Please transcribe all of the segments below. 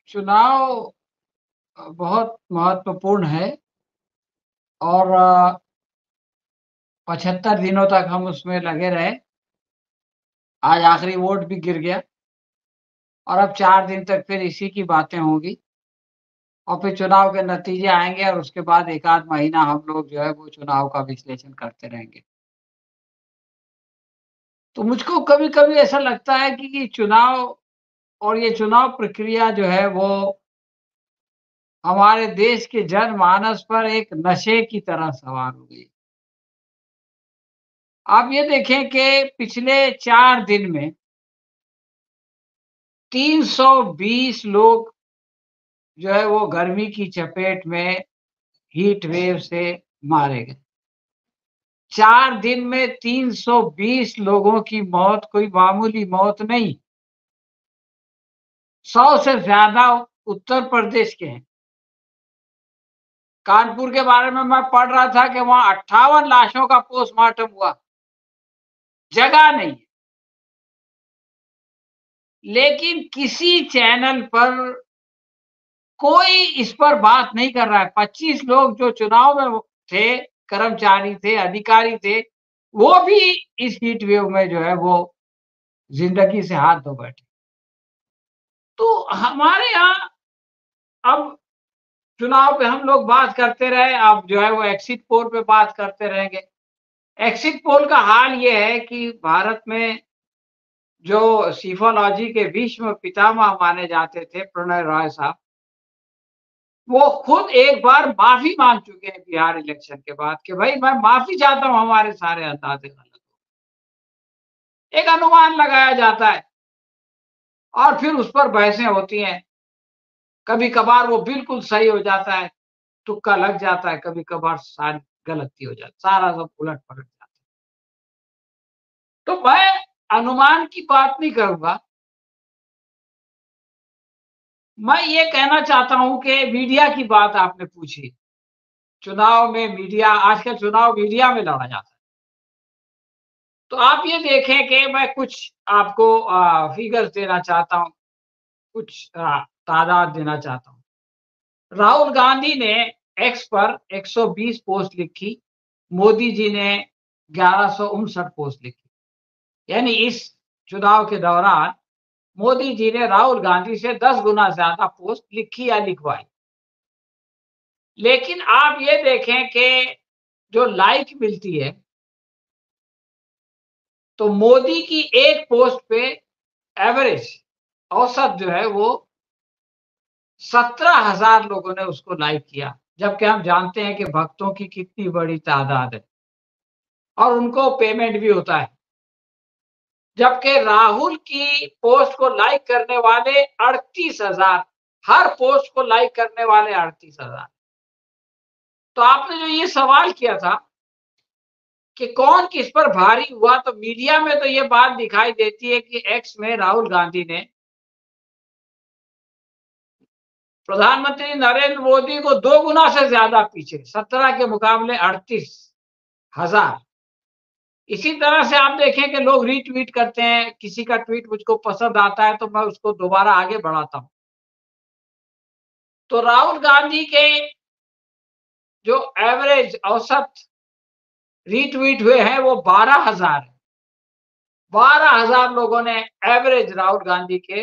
चुनाव बहुत महत्वपूर्ण है और 75 दिनों तक हम उसमें लगे रहे। आज आखिरी वोट भी गिर गया और अब 4 दिन तक फिर इसी की बातें होंगी और फिर चुनाव के नतीजे आएँगे और उसके बाद 1 आध महीना हम लोग जो है वो चुनाव का विश्लेषण करते रहेंगे। तो मुझको कभी-कभी ऐसा लगता है कि ये चुनाव और ये चुनाव प्रक्रिया जो है वो हमारे देश के जनमानस पर एक नशे की तरह सवार हो गई। आप ये देखें कि पिछले 4 दिन में 320 लोग जो है वो गर्मी की चपेट में हीट वेव से मारे गए। 4 दिन में 320 लोगों की मौत कोई मामूली मौत नहीं। 100 से ज़्यादा उत्तर प्रदेश के हैं। कानपुर के बारे में मैं पढ़ रहा था कि वहाँ 58 लाशों का पोस्टमार्टम हुआ। जगह नहीं है। लेकिन किसी चैनल पर कोई इस पर बात नहीं कर रहा है। 25 लोग जो चुनाव में थे, कर्मचारी थे, अधिकारी थे, वो भी इस हीट वेव में जो है वो ज़िंदगी से हाथ धो बैठे। तो हमारे यहाँ अब चुनाव पे हम लोग बात करते रहे, अब जो है वो एग्ज़िट पोल पे बात करते रहेंगे। एग्ज़िट पोल का हाल ये है कि भारत में जो सीफोलॉजी के विश्व पितामह माने जाते थे, प्रणय रॉय साहब, वो खुद एक बार माफ़ी माँग चुके हैं बिहार इलेक्शन के बाद कि भई मैं माफ़ी चाहता हूँ, हमारे सारे अंदाज़े गलत हो। एक अनुमान लगाया जाता है और फिर उस पर बहसें होती हैं। कभी-कभार वो बिल्कुल सही हो जाता है, तुक्का लग जाता है, कभी-कभार सारी गलती हो जाती है, सारा सब उलट-पलट जाता है। तो मैं अनुमान की बात नहीं करूँगा। मैं ये कहना चाहता हूँ कि मीडिया की बात आपने पूछी। चुनाव में मीडिया आजकल चुनाव मीडिया में लड़ा जाता है। तो आप ये देखें कि मैं कुछ आपको फिगर्स देना चाहता हूँ, कुछ तादाद देना चाहता हूँ। राहुल गांधी ने एक्स पर 120 पोस्ट लिखी, मोदी जी ने 1159 पोस्ट लिखी। यानी इस चुनाव के दौरान मोदी जी ने राहुल गांधी से 10 गुना ज़्यादा पोस्ट लिखी या लिखवाई। लेकिन आप ये देखें कि जो लाइक मिलती है, तो मोदी की एक पोस्ट पे एवरेज औसत जो है वो 17,000 लोगों ने उसको लाइक किया, जबकि हम जानते हैं कि भक्तों की कितनी बड़ी तादाद है और उनको पेमेंट भी होता है। जबकि राहुल की पोस्ट को लाइक करने वाले 38,000, हर पोस्ट को लाइक करने वाले 38,000। तो आपने जो ये सवाल किया था कि कौन किस पर भारी हुआ, तो मीडिया में तो ये बात दिखाई देती है कि एक्स में राहुल गांधी ने प्रधानमंत्री नरेंद्र मोदी को 2 गुना से ज्यादा पीछे, 17 के मुकाबले 38,000। इसी तरह से आप देखें कि लोग रीट्वीट करते हैं, किसी का ट्वीट मुझको पसंद आता है तो मैं उसको दोबारा आगे बढ़ाता हूं। तो राहुल गांधी के जो एवरेज औसत रीट्वीट हुए हैं वो 12,000 है। 12,000 लोगों ने एवरेज राहुल गांधी के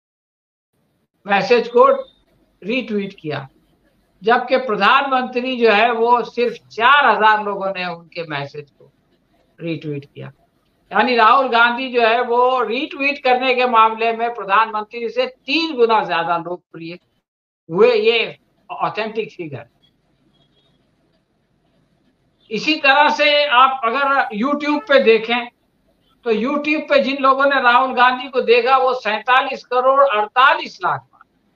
मैसेज को रीट्वीट किया, जबकि प्रधानमंत्री जो है वो सिर्फ 4,000 लोगों ने उनके मैसेज को रीट्वीट किया। यानी राहुल गांधी जो है वो रीट्वीट करने के मामले में प्रधानमंत्री से 3 गुना ज्यादा लोकप्रिय हुए। ये ऑथेंटिक फिगर। इसी तरह से आप अगर यूट्यूब पे देखें तो यूट्यूब पे जिन लोगों ने राहुल गांधी को देखा वो 47 करोड़ 48 लाख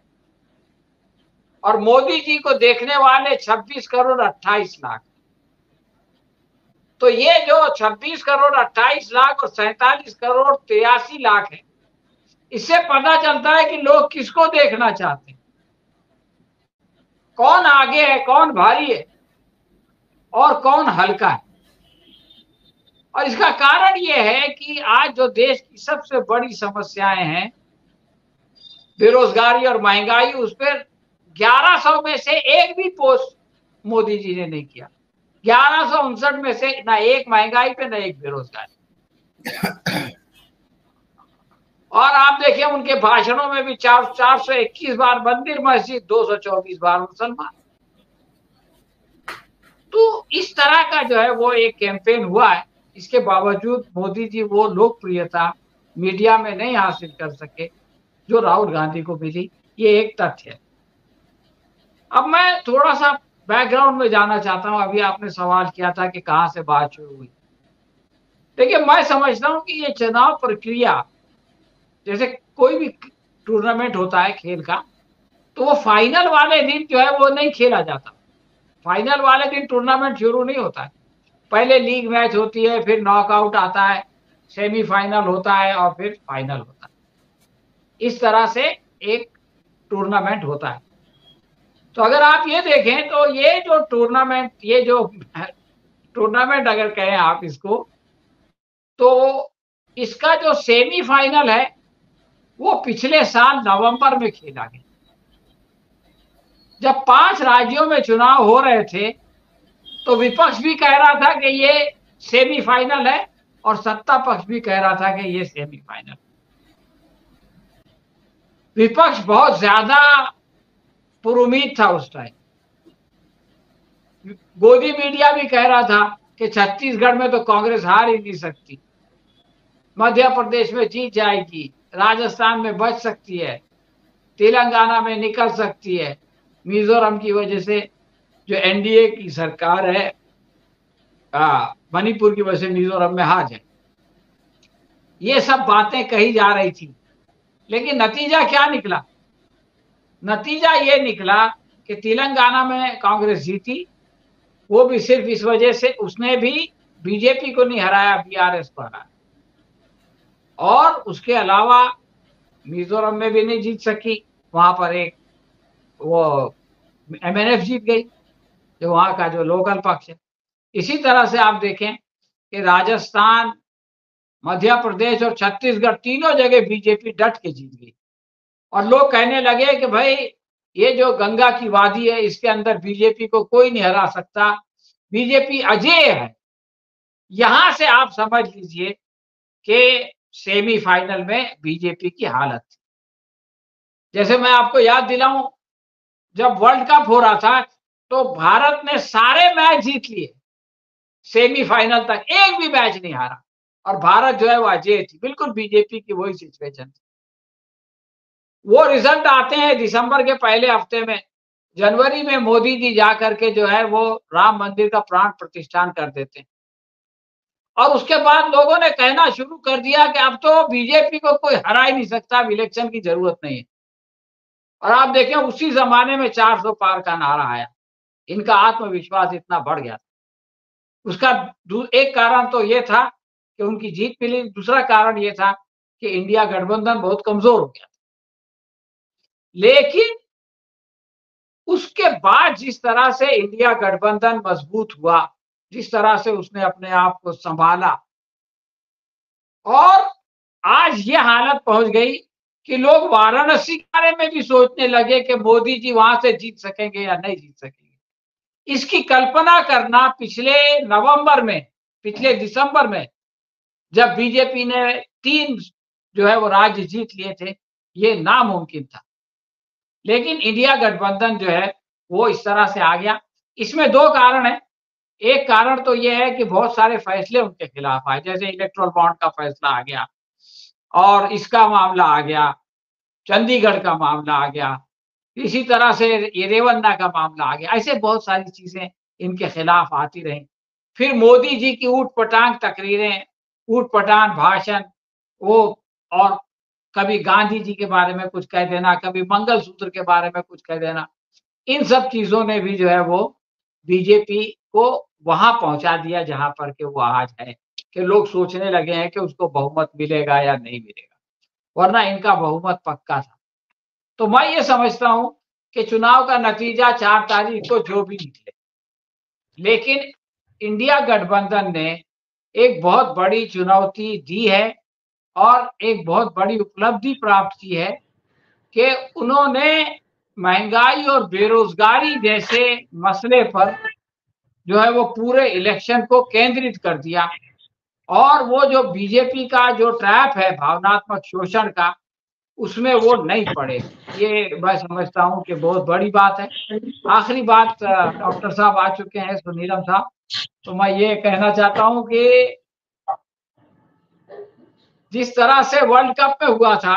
और मोदी जी को देखने वाले 26 करोड़ 28 लाख। तो ये जो 26 करोड़ 28 लाख और 47 करोड़ 83 लाख है, इससे पता चलता है कि लोग किसको देखना चाहते हैं, कौन आगे है, कौन भारी है और कौन हल्का है। और इसका कारण ये है कि आज जो देश की सबसे बड़ी समस्याएं हैं बेरोजगारी और महंगाई, उस पर 1100 में से एक भी पोस्ट मोदी जी ने नहीं किया। 1159 में से ना एक महंगाई पे, ना एक बेरोजगारी। और आप देखिए उनके भाषणों में भी 421 बार मंदिर मस्जिद, 224 बार मुसलमान। तो इस तरह का जो है वो एक कैंपेन हुआ है। इसके बावजूद मोदी जी वो लोकप्रियता मीडिया में नहीं हासिल कर सके जो राहुल गांधी को मिली। ये एक तथ्य है। अब मैं थोड़ा सा बैकग्राउंड में जाना चाहता हूं। अभी आपने सवाल किया था कि कहां से बात शुरू हुई। देखिए, मैं समझता हूं कि ये चुनाव प्रक्रिया, जैसे कोई भी टूर्नामेंट होता है खेल का, तो वो फाइनल वाले दिन जो है वो नहीं खेला जाता। फाइनल वाले दिन टूर्नामेंट शुरू नहीं होता है। पहले लीग मैच होती है, फिर नॉकआउट आता है, सेमीफाइनल होता है और फिर फाइनल होता है। इस तरह से एक टूर्नामेंट होता है। तो अगर आप ये देखें तो ये जो टूर्नामेंट, ये जो टूर्नामेंट अगर कहें आप इसको, तो इसका जो सेमीफाइनल है वो पिछले साल नवंबर में खेला गया, जब 5 राज्यों में चुनाव हो रहे थे। तो विपक्ष भी कह रहा था कि ये सेमीफाइनल है और सत्ता पक्ष भी कह रहा था कि ये सेमीफाइनल। विपक्ष बहुत ज्यादा पुरुमीद था उस टाइम। गोदी मीडिया भी कह रहा था कि छत्तीसगढ़ में तो कांग्रेस हार ही नहीं सकती, मध्य प्रदेश में जीत जाएगी, राजस्थान में बच सकती है, तेलंगाना में निकल सकती है, मिजोरम की वजह से जो एनडीए की सरकार है, मणिपुर की वजह से मिजोरम में हार जाए। ये सब बातें कही जा रही थी, लेकिन नतीजा क्या निकला? नतीजा ये निकला कि तेलंगाना में कांग्रेस जीती, वो भी सिर्फ इस वजह से, उसने भी बीजेपी को नहीं हराया, बीआरएस को हराया। और उसके अलावा मिजोरम में भी नहीं जीत सकी, वहां पर एक वो एमएनएफ जीत गई, जो वहां का जो लोकल पक्ष है। इसी तरह से आप देखें कि राजस्थान, मध्य प्रदेश और छत्तीसगढ़, तीनों जगह बीजेपी डट के जीत गई। और लोग कहने लगे कि भाई ये जो गंगा की वादी है, इसके अंदर बीजेपी को कोई नहीं हरा सकता, बीजेपी अजेय है। यहां से आप समझ लीजिए कि सेमीफाइनल में बीजेपी की हालत थी। जैसे मैं आपको याद दिलाऊं, जब वर्ल्ड कप हो रहा था तो भारत ने सारे मैच जीत लिए, सेमीफाइनल तक एक भी मैच नहीं हारा, और भारत जो है वो अजेय थी। बिल्कुल बीजेपी की वही सिचुएशन थी। वो रिजल्ट आते हैं दिसंबर के पहले हफ्ते में। जनवरी में मोदी जी जाकर के जो है वो राम मंदिर का प्राण प्रतिष्ठान कर देते हैं। और उसके बाद लोगों ने कहना शुरू कर दिया कि अब तो बीजेपी को कोई हरा ही नहीं सकता, अब इलेक्शन की जरूरत नहीं है। और आप देखें उसी जमाने में 400 पार का नारा आया। इनका आत्मविश्वास इतना बढ़ गया था। उसका एक कारण तो ये था कि उनकी जीत मिली, दूसरा कारण ये था कि इंडिया गठबंधन बहुत कमजोर हो गया। लेकिन उसके बाद जिस तरह से इंडिया गठबंधन मजबूत हुआ, जिस तरह से उसने अपने आप को संभाला, और आज ये हालत पहुंच गई कि लोग वाराणसी के बारे में भी सोचने लगे कि मोदी जी वहां से जीत सकेंगे या नहीं जीत सकेंगे। इसकी कल्पना करना पिछले नवंबर में, पिछले दिसंबर में, जब बीजेपी ने 3 जो है वो राज्य जीत लिए थे, ये नामुमकिन था। लेकिन इंडिया गठबंधन जो है वो इस तरह से आ गया। इसमें 2 कारण है। एक कारण तो ये है कि बहुत सारे फैसले उनके खिलाफ आए, जैसे इलेक्ट्रल बॉन्ड का फैसला आ गया, और इसका मामला आ गया, चंडीगढ़ का मामला आ गया, इसी तरह से ये रेवन्ना का मामला आ गया। ऐसे बहुत सारी चीजें इनके खिलाफ आती रही। फिर मोदी जी की ऊटपटांग तकरीरें, ऊटपटांग भाषण, वो, और कभी गांधी जी के बारे में कुछ कह देना, कभी मंगलसूत्र के बारे में कुछ कह देना, इन सब चीजों ने भी जो है वो बीजेपी को वहां पहुंचा दिया जहां पर के वो आज है, कि लोग सोचने लगे हैं कि उसको बहुमत मिलेगा या नहीं मिलेगा, वरना इनका बहुमत पक्का था। तो मैं ये समझता हूं कि चुनाव का नतीजा 4 तारीख को जो भी निकले, लेकिन इंडिया गठबंधन ने एक बहुत बड़ी चुनौती दी है और एक बहुत बड़ी उपलब्धि प्राप्त की है कि उन्होंने महंगाई और बेरोजगारी जैसे मसले पर जो है वो पूरे इलेक्शन को केंद्रित कर दिया, और वो जो बीजेपी का जो ट्रैप है भावनात्मक शोषण का, उसमें वो नहीं पड़े। ये मैं समझता हूँ कि बहुत बड़ी बात है। आखिरी बात, डॉक्टर साहब आ चुके हैं, सुनीलम साहब, तो मैं ये कहना चाहता हूँ कि जिस तरह से वर्ल्ड कप में हुआ था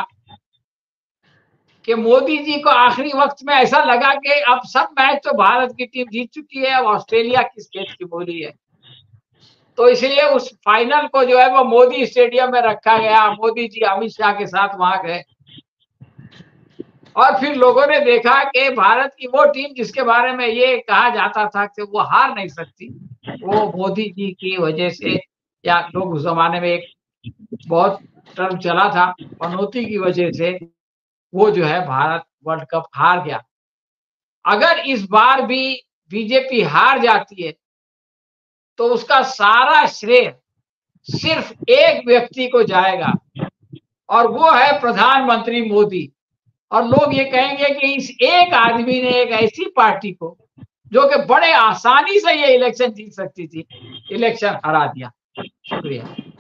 कि मोदी जी को आखिरी वक्त में ऐसा लगा कि अब सब मैच तो भारत की टीम जीत चुकी है, अब ऑस्ट्रेलिया किस खेत की बोली है, तो इसलिए उस फाइनल को जो है वो मोदी स्टेडियम में रखा गया। मोदी जी अमित शाह के साथ वहां गए, और फिर लोगों ने देखा कि भारत की वो टीम जिसके बारे में ये कहा जाता था कि वो हार नहीं सकती, वो मोदी जी की वजह से, या लोग उस जमाने में एक बहुत टर्म चला था, पनौती की वजह से वो जो है भारत वर्ल्ड कप हार गया। अगर इस बार भी बीजेपी हार जाती है तो उसका सारा श्रेय सिर्फ एक व्यक्ति को जाएगा, और वो है प्रधानमंत्री मोदी। और लोग ये कहेंगे कि इस एक आदमी ने एक ऐसी पार्टी को, जो कि बड़े आसानी से ये इलेक्शन जीत सकती थी, इलेक्शन हरा दिया। शुक्रिया।